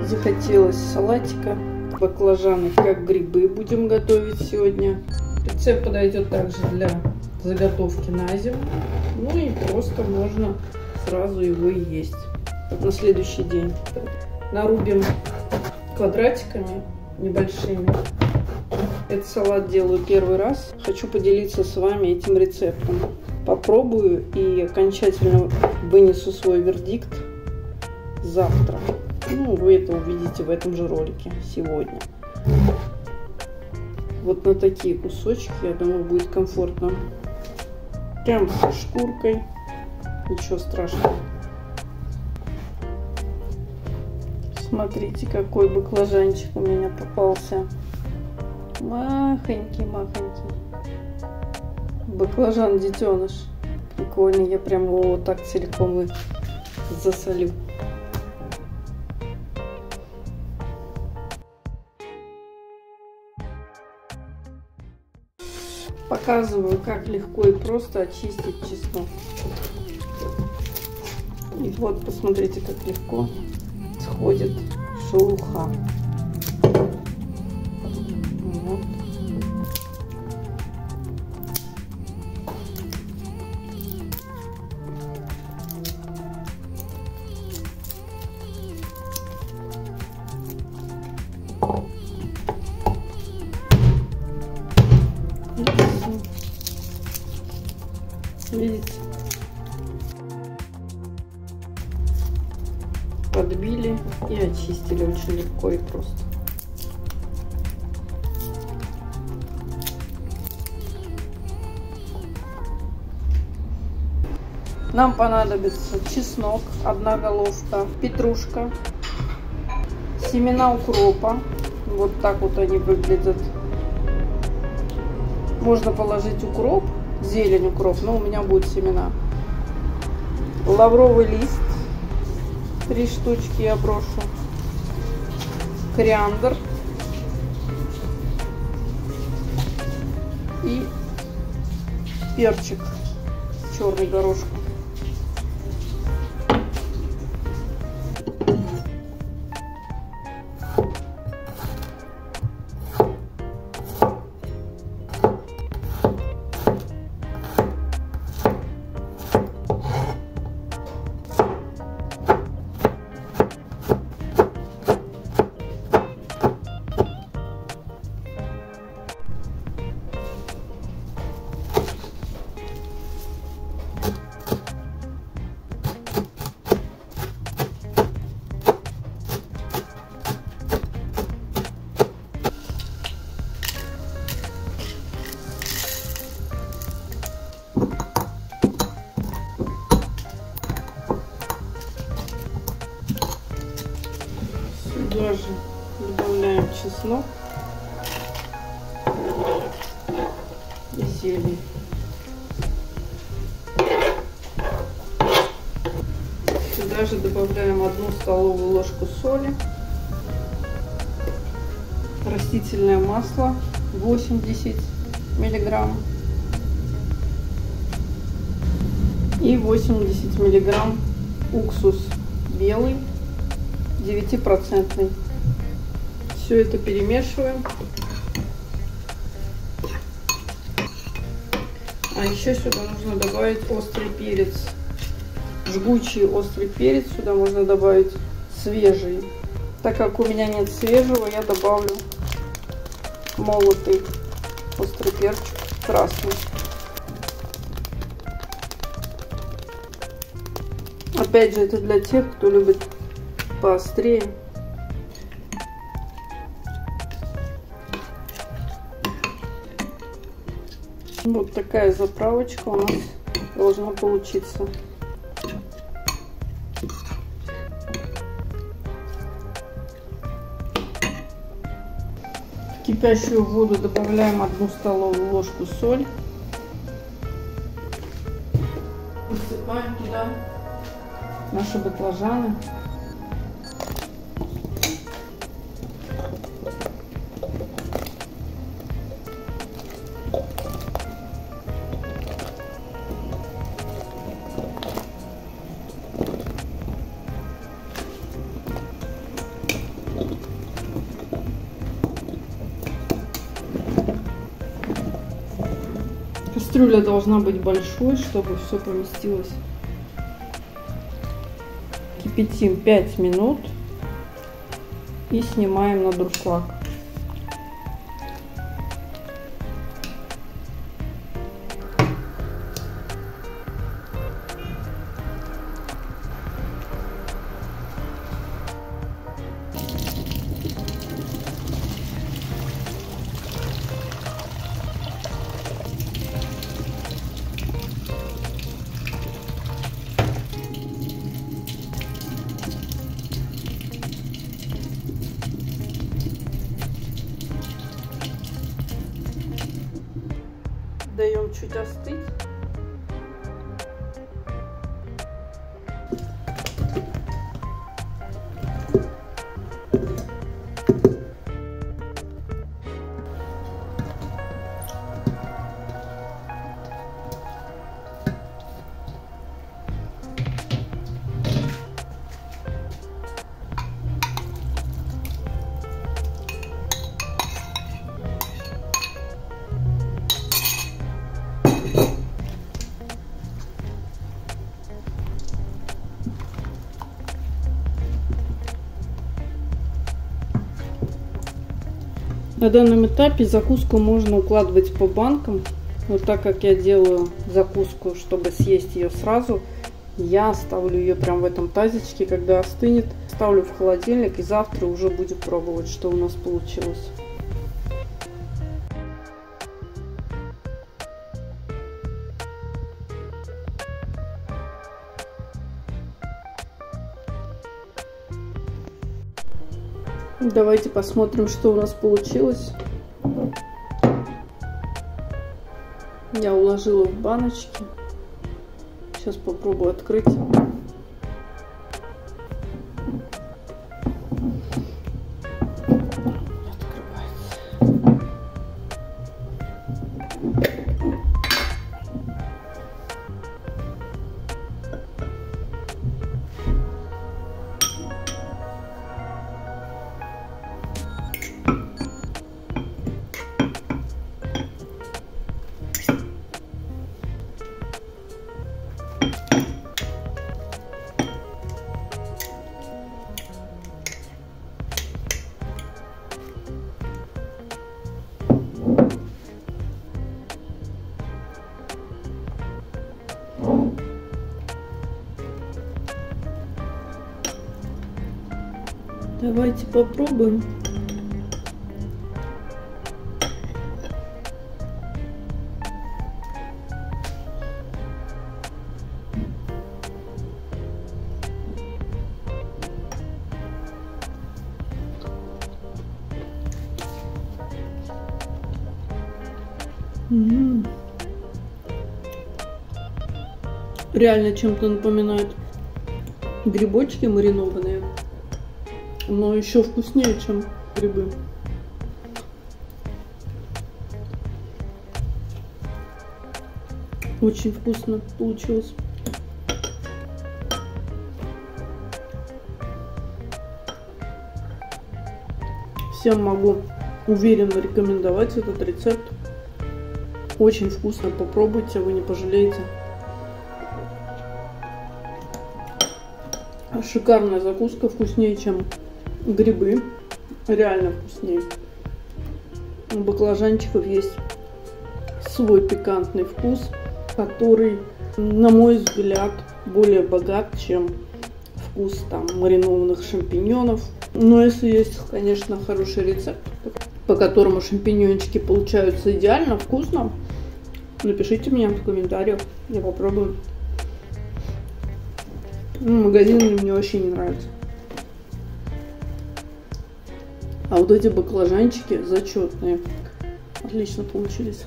Захотелось салатика. Баклажаны как грибы будем готовить сегодня. Рецепт подойдет также для заготовки на зиму. Ну и просто можно сразу его и есть. Вот на следующий день. Нарубим квадратиками небольшими. Этот салат делаю первый раз. Хочу поделиться с вами этим рецептом. Попробую и окончательно вынесу свой вердикт завтра. Ну, вы это увидите в этом же ролике сегодня. Вот на такие кусочки, я думаю, будет комфортно. Прям со шкуркой. Ничего страшного. Смотрите, какой баклажанчик у меня попался. Махонький. Баклажан детеныш. Прикольный. Я прям его вот так целиком и засолю. Показываю, как легко и просто очистить чеснок. И вот посмотрите, как легко сходит шелуха. Вот. Видите? Подбили и очистили очень легко и просто. Нам понадобится чеснок, 1 головка, петрушка, семена укропа. Вот так вот они выглядят. Можно положить укроп, зелень укроп, но у меня будут семена. Лавровый лист, 3 штучки я брошу. Кориандр. И перчик черный горошком. Сюда же добавляем чеснок и зелень. Сюда же добавляем 1 столовую ложку соли, растительное масло 80 миллиграмм и 80 миллиграмм уксус белый 9%. Все это перемешиваем. А еще сюда нужно добавить острый перец. Жгучий острый перец сюда можно добавить свежий. Так как у меня нет свежего, я добавлю молотый острый перчик красный. Опять же, это для тех, кто любит поострее. Вот такая заправочка у нас должна получиться. В кипящую воду добавляем 1 столовую ложку соли. Высыпаем туда наши баклажаны. Кастрюля должна быть большой, чтобы все поместилось. Кипятим 5 минут и снимаем на дуршлаг. Даем чуть остыть. На данном этапе закуску можно укладывать по банкам, но так как я делаю закуску, чтобы съесть ее сразу, я ставлю ее прямо в этом тазичке. Когда остынет, ставлю в холодильник и завтра уже будем пробовать, что у нас получилось. Давайте посмотрим, что у нас получилось. Я уложила в баночки. Сейчас попробую открыть. Давайте попробуем. Реально чем-то напоминает грибочки маринованные, но еще вкуснее, чем грибы. Очень вкусно получилось. Всем могу уверенно рекомендовать этот рецепт. Очень вкусно, попробуйте, вы не пожалеете. Шикарная закуска, вкуснее, чем грибы. Реально вкуснее. У баклажанчиков есть свой пикантный вкус, который, на мой взгляд, более богат, чем вкус там маринованных шампиньонов. Но если есть, конечно, хороший рецепт, по которому шампиньончики получаются идеально вкусно, напишите мне в комментариях, я попробую. Магазинные мне вообще не нравятся. А вот эти баклажанчики зачетные. Отлично получились.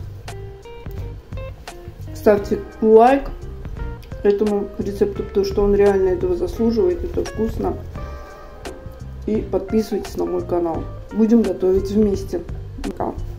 Ставьте лайк этому рецепту, потому что он реально этого заслуживает. Это вкусно. И подписывайтесь на мой канал. Будем готовить вместе. Пока.